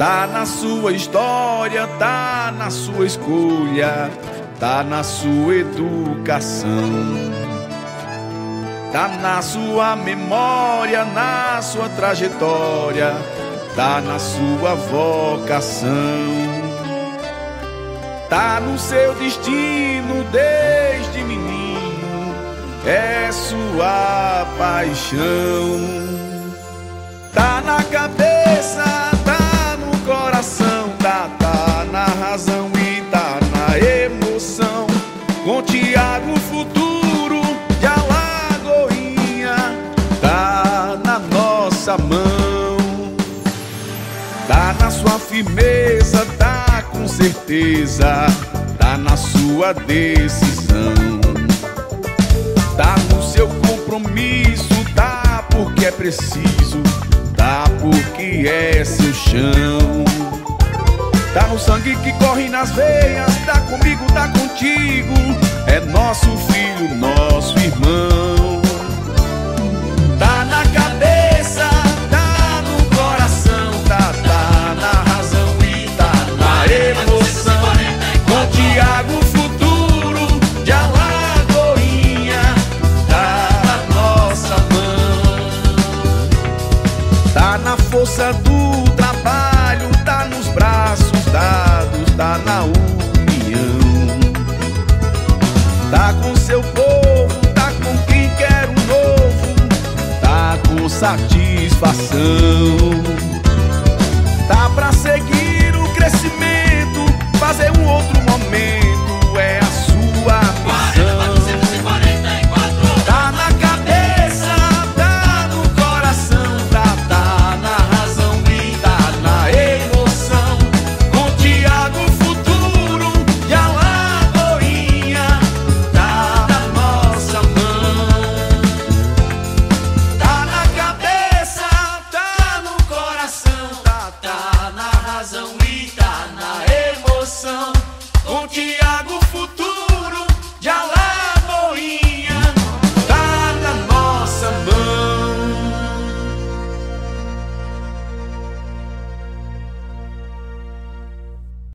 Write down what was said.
Tá na sua história, tá na sua escolha, tá na sua educação, tá na sua memória, na sua trajetória, tá na sua vocação, tá no seu destino desde menino, é sua paixão. Tá na cabeça, tá no coração, tá na razão e tá na emoção. Com Tiago, futuro de Alagoinha tá na nossa mão. Tá na sua firmeza, tá com certeza, tá na sua decisão. Tá no seu compromisso, tá porque é preciso, tá porque é seu chão. Tá no sangue que corre nas veias, tá comigo, tá contigo, é nosso filho, nosso irmão.